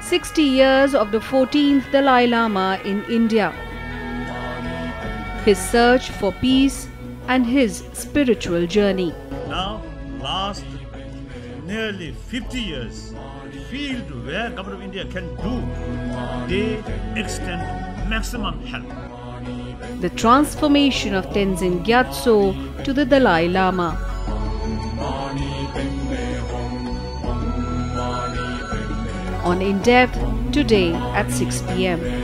60 years of the 14th Dalai Lama in India, his search for peace and his spiritual journey. Now, last nearly 50 years, field where Government of India can do, they extend maximum help. The transformation of Tenzin Gyatso to the Dalai Lama. On In Depth today at 6 p.m.